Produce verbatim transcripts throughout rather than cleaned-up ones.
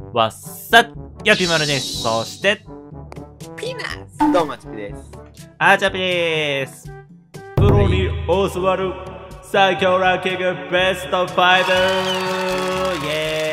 わっさっやぴまるです。そして、 ピーナッツどうもちぴです。 あーちゃぴでーす。プロに教わる最強ランキングベストファイブイ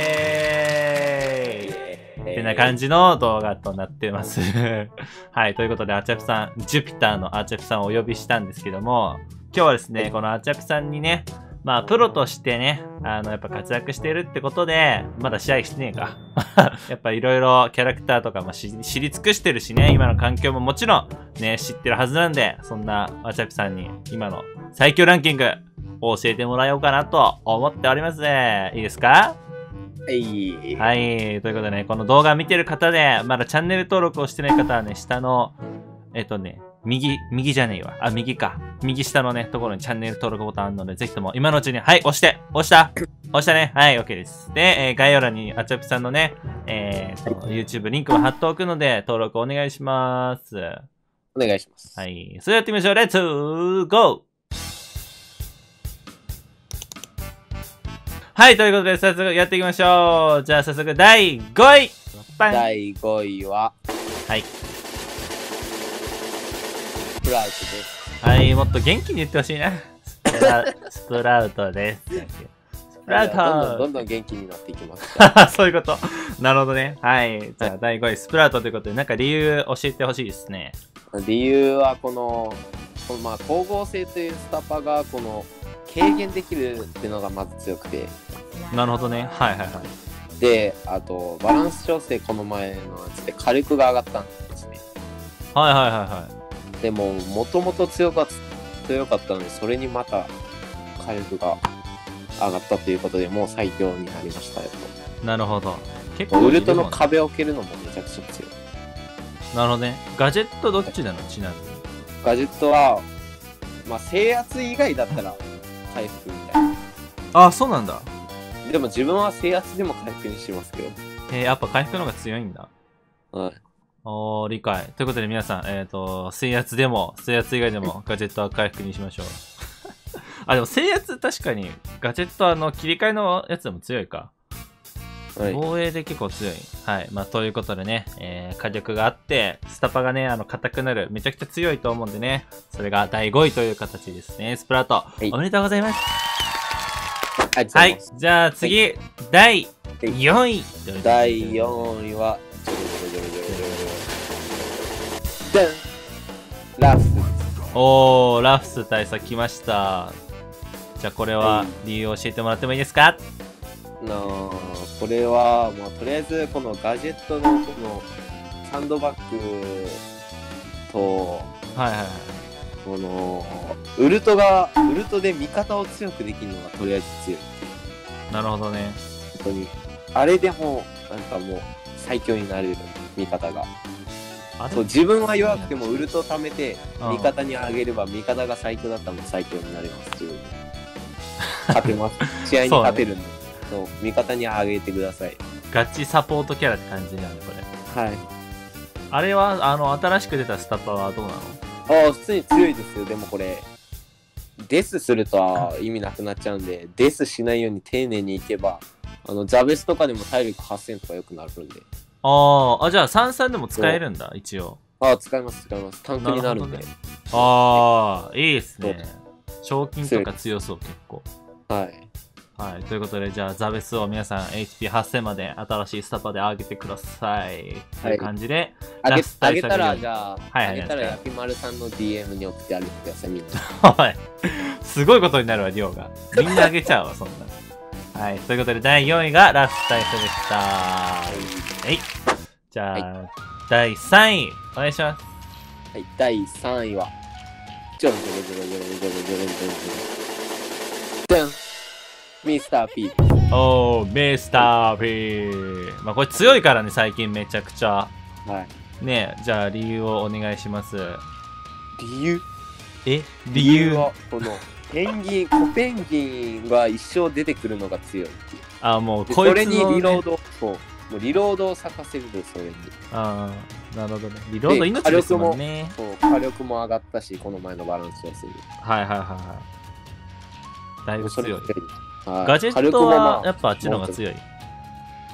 エーイってな感じの動画となってます。はい、ということで、あちゃぴさん、ジュピターのあちゃぴさんをお呼びしたんですけども、今日はですね、このあちゃぴさんにね、まあ、プロとしてね、あの、やっぱ活躍してるってことで、まだ試合してねえか。やっぱいろいろキャラクターとかも知り尽くしてるしね、今の環境ももちろんね、知ってるはずなんで、そんなあちゃぴさんに今の最強ランキングを教えてもらおうかなと思っておりますね。いいですか？ はい。 はい。ということでね、この動画見てる方で、まだチャンネル登録をしてない方はね、下の、えっとね、右、右じゃねえわ。あ、右か。右下のね、ところにチャンネル登録ボタンあるので、ぜひとも今のうちに、はい、押して、押した押したね。はい、OK です。で、えー、概要欄にあちゃぴさんのね、えーと、はい、YouTube リンクも貼っておくので、登録お願いします。 お願いします。 はい。それではやってみましょう。レッツゴー！はい、ということで、早速やっていきましょう。じゃあ、早速、だいごいだいごいは、 はい。 スプラウトです。 はい、もっと元気に言ってほしいな。スプラスプラウトです。スプラウトどんどんどんどん元気になっていきます。 そういうこと。なるほどね。はい。じゃあ、だいごい、スプラウトということで、なんか理由教えてほしいですね。 理由は、この、このまあ、光合成というスタパが、この、軽減できるっていうのがまず強くて。 なるほどね。はいはいはい。 で、あと、バランス調整この前のやつで火力が上がったんですね。 はいはいはいはい。 でも、もともと強か強かったので、それにまた火力が上がったということで、もう最強になりましたよと。 なるほど。結構、 ウルトの壁を蹴るのもめちゃくちゃ強い。 なるほどね。ガジェットどっちなの？ちなみに。 ガジェットは、まあ、制圧以外だったら回復みたいな。 あ、そうなんだ。 でも自分は制圧でも回復にしますけど。 えー、やっぱ回復の方が強いんだ。 はい。 おー、理解。ということで皆さん、えっと、制圧でも、制圧以外でもガジェットは回復にしましょう。あ、でも制圧確かに、ガジェットあの、切り替えのやつでも強いか。はい、防衛で結構強い。はい。まあ、ということでね、えー、火力があって、スタパがね、あの、硬くなる。めちゃくちゃ強いと思うんでね。それがだいごいという形ですね。スプラウト。はい、おめでとうございます。はい。じゃあ次、はい、だいよんい。 だいよんいは、ラフス。 おー、ラフス大佐来ました。じゃあこれは理由を教えてもらってもいいですか？ のこれは、まあ、とりあえずこのガジェットのこのサンドバッグと、 はいはいはい、 このウルトがウルトで味方を強くできるのがとりあえず強いっていう。 なるほどね。 本当にあれでもなんかもう最強になれる味方が。そう自分は弱くてもウルトを貯めて味方にあげれば味方が最強だったらもう最強になれます。自分勝てます。試合に勝てるんで。そう、味方にあげてください。 ガチサポートキャラって感じなんだこれ。 はい。 あれはあの新しく出たスタッパはどうなの？ ああ、普通に強いですよ。でもこれデスするとは意味なくなっちゃうんで、デスしないように丁寧にいけば、あのザベスとかでも体力はっせんとか良くなるんで。 ああ、じゃあさんさんでも使えるんだ一応。 ああ、使います使います。タンクになるんで。ね、 ああ、いいですね。賞金とか強そう結構。 はい。 はい。ということで、じゃあ、ザベスを皆さん エイチピーはっせん まで新しいスタパで上げてください。という感じで、 はい、あげたら、じゃあ、 はいはい、 あげたら、ヤピマルさんの ディーエム に送ってあげてください、みんな。はい。すごいことになるわ、量が。みんなあげちゃうわ、そんな。はい。ということで、だいよんいがラスト大佐でした。はい。じゃあ、はい、だいさんい、お願いします。 はい、だいさんいは、ジョロジョロジョロジョロジョロジョロジョロジョロジョロ。ミスター P。 おー、ミスター P。まあ、これ強いからね、最近めちゃくちゃ。 はい。 ねえ、じゃあ理由をお願いします。 理由え理由は、この、ペンギン、コペンギンが一生出てくるのが強いっていう。 あ、もうこいつの、ね、 それにリロード、そう。もうリロードを咲かせると、それに。 ああ、なるほどね。リロード命ですもんね。 そう、火力も上がったし、この前のバランス調整に。 はいはいはいはい。だいぶ強い。 はい、 ガジェットはやっぱあっちの方が強い。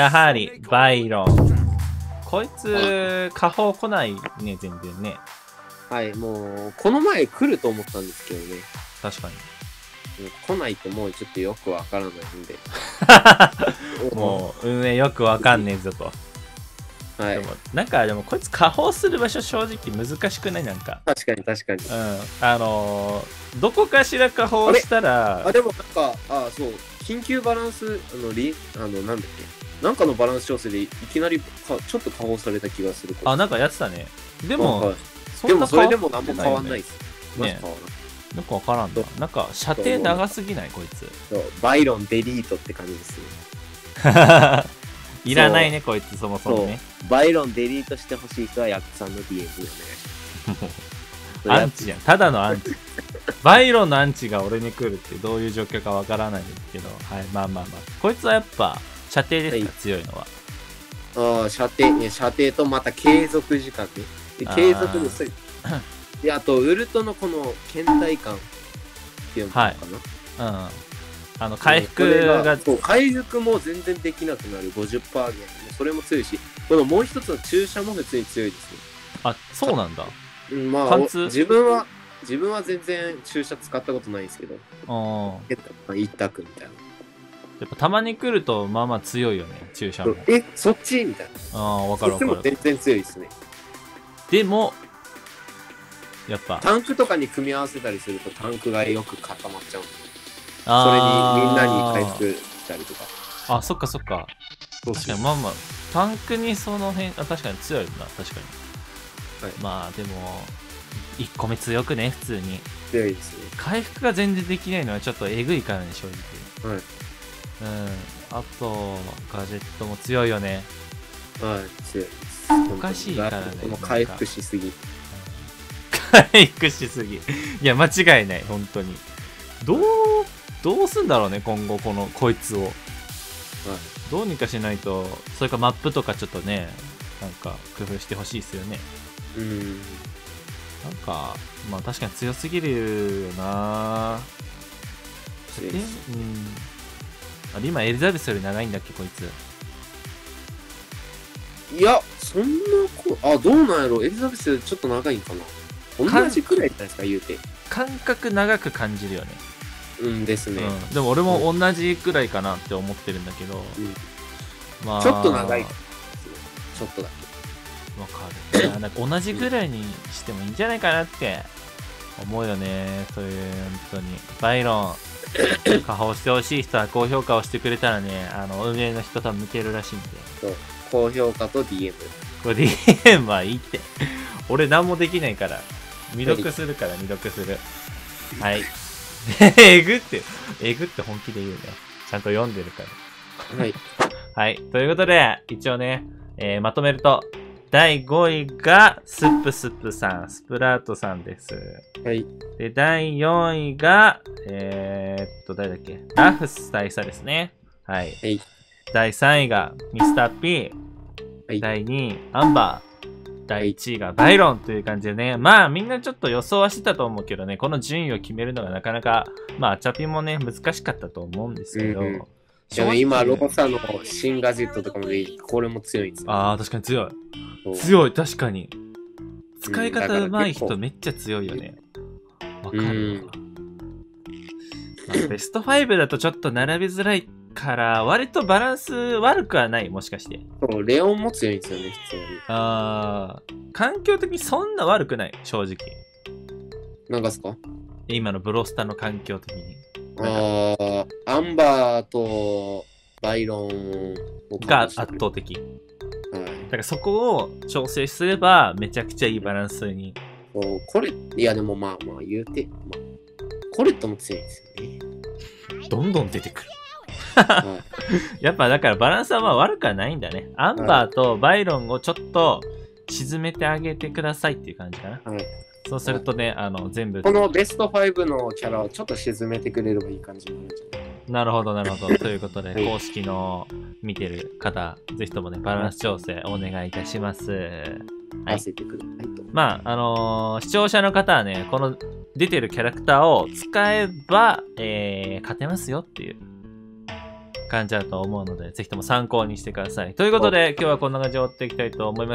やはり、バイロン。こいつ、下方来ないね、全然ね。 はい、もう、この前来ると思ったんですけどね。 確かに。 来ないともうちょっとよくわからないんで。 もう、運営よくわかんねえぞと。 はい。 でも、なんか、でもこいつ下方する場所正直難しくないなんか。 確かに確かに。 うん。あのー、どこかしら下方したら。 あ、でもなんか、あ、そう、緊急バランス、あの、リ、あの、なんだっけ。なんかのバランス調整でいきなりかちょっと下方された気がする。 あ、なんかやってたね。でも、 はい、でもそれでも何も変わんないっす。 ね。なんかわからんだ。なんか射程長すぎないこいつ。 バイロンデリートって感じですね。 いらないねこいつそもそもね。 バイロンデリートしてほしい人はヤクさんの ディーエム にお願いします。 アンチじゃん。ただのアンチ。バイロンのアンチが俺に来るってどういう状況かわからないんですけど、はい、まあまあまあ。こいつはやっぱ射程ですか、はい、強いのは。 ああ、射程ね、射程とまた継続時間ね。で継続のすで、あと、ウルトのこの倦怠感っていうのかな。 はい、うん。あの、回復が、 がそう、回復も全然できなくなる ごじゅっパーセント 減。それも強いし、このもう一つの注射も普通に強いですね。 あ、そうなんだ。 まあ、 貫通自分は、自分は全然注射使ったことないんですけど、 ああ。 一択みたいな。 やっぱたまに来ると、まあまあ強いよね、注射も。 え、そっちみたいな。 ああ、わかるわかる。 そっちも全然強いですね。 でも、やっぱ。 タンクとかに組み合わせたりするとタンクがよく固まっちゃうんで。 あそれにみんなに回復したりとか。 あ、そっかそっか。 そう確かに、まあまあ、タンクにその辺、あ、確かに強いな、確かに。 はい、 まあでも、いっこめ強くね、普通に。 強いですね。 回復が全然できないのはちょっとえぐいからね、正直。 はい。 うん。あと、ガジェットも強いよね。 はい、強いです。 おかしいからね。 もう回復しすぎ。 回復しすぎ。いや、間違いない、本当に。どう、どうすんだろうね、今後、この、こいつを。はい。どうにかしないと、それかマップとかちょっとね、なんか、工夫してほしいですよね。 うん。 なんか、まあ確かに強すぎるよな。 強いです。 うん。あれ、今エリザベスより長いんだっけ、こいつ。 いや、そんなこ、あ、どうなんやろ、エリザベスちょっと長いんかな。同じくらいじゃないですか、言うて。 感覚長く感じるよね。 うんですね。 うん、でも俺も同じくらいかなって思ってるんだけど、うん、 まあ、ちょっと長い。ちょっとだけ。わかる。いや、なんか同じぐらいにしてもいいんじゃないかなって思うよね。そういう、本当に。バイロン、下方してほしい人は高評価をしてくれたらね、あの、運営の人多分向けるらしいんで。 そう。高評価と ディーエム。 これ ディーエム はいいって。俺何もできないから。未読するから未読する。はい。えぐって、えぐって本気で言うね。ちゃんと読んでるから。 はい。 はい。ということで、一応ね、えー、まとめると、だいごいがスップスップさん、スプラートさんです。 はい。 で、だいよんいが、えー、っと、誰だっけ、ラフス大佐ですね。はい。はい、だいさんいがミスター P。はい、だいにい、アンバー。だいいちいがバイロンという感じでね。まあみんなちょっと予想はしてたと思うけどね、この順位を決めるのがなかなか、まあチャピもね、難しかったと思うんですけど。うんうん、 でも今、ロボサの新ガジェットとかもで、これも強いんですよ。 ああ、確かに強い。強い、確かに。使い方上手い人めっちゃ強いよね。わかるわ。まあ、ベストファイブだとちょっと並びづらいから、割とバランス悪くはない、もしかして。 そう、レオンも強いんですよね、普通に。 ああ、環境的にそんな悪くない、正直。 なんかっすか？ 今のブロスタの環境的に。 ああ、アンバーとバイロンが圧倒的。はい。だからそこを調整すれば、めちゃくちゃいいバランスに。 そう、これ、いやでもまあまあ言うて、まあ、コレットも強いんですよね。 どんどん出てくる。やっぱだからバランスはまあ悪くはないんだね。アンバーとバイロンをちょっと沈めてあげてくださいっていう感じかな。はい、そうするとね、あの全部。 このベストファイブのキャラをちょっと沈めてくれればいい感じになるんじゃない？ なるほどなるほど。ということで、はい、公式の見てる方、ぜひともね、バランス調整お願いいたします。 はい。せてくださいと。 まあ、あのー、視聴者の方はね、この出てるキャラクターを使えば、えー、勝てますよっていう感じだと思うので、ぜひとも参考にしてください。ということで、今日はこんな感じで終わっていきたいと思います。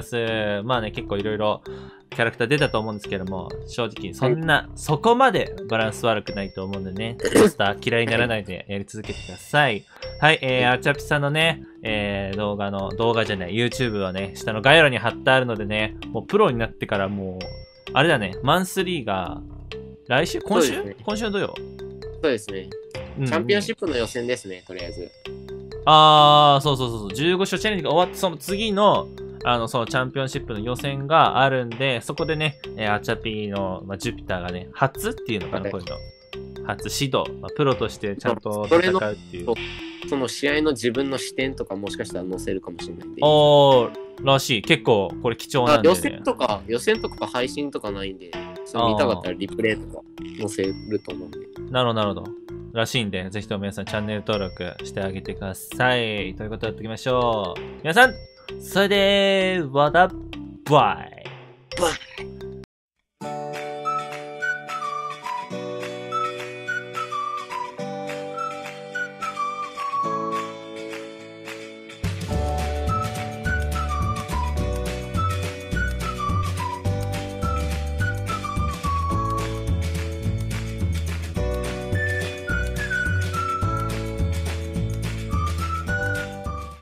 まあね、結構いろいろキャラクター出たと思うんですけども、正直、そんな、そこまでバランス悪くないと思うんでね、モンスター嫌いにならないでやり続けてください。はい、えー、あちゃぴさんのね、えー、動画の、動画じゃない、YouTube はね、下の概要欄に貼ってあるのでね、もうプロになってからもう、あれだね、マンスリーが、来週今週、ね、今週の土曜そうですね。チャンピオンシップの予選ですね、とりあえず。 あー、そうそうそうそう、じゅうご勝チャレンジが終わって、その次の、あの、そのチャンピオンシップの予選があるんで、そこでね、えー、アチャピーの、まあ、ジュピターがね、初っていうのかな、こういうの。初指導、まあ、プロとしてちゃんと戦うっていう。 そ, その試合の自分の視点とかもしかしたら載せるかもしれないんで。 おー、らしい。結構、これ貴重なんで、ね。 予選とか、予選とか配信とかないんで、それ見たかったらリプレイとか載せると思うんで。 なるほど、なるほど。らしいんで、ぜひとも皆さんチャンネル登録してあげてください。ということでやっていきましょう。皆さん、それでは、バイ。バイ。